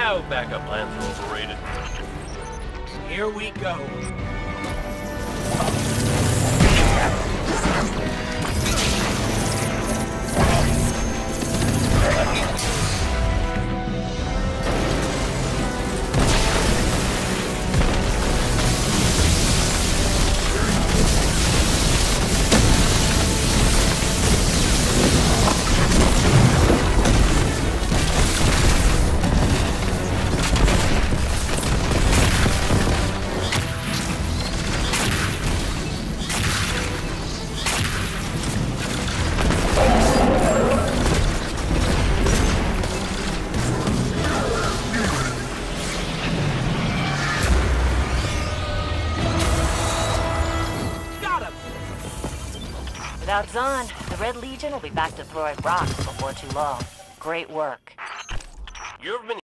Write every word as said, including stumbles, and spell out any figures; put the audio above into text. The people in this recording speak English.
Now backup plans are overrated. Here we go. Without Zahn, the Red Legion will be back to throwing rocks before too long. Great work. You've been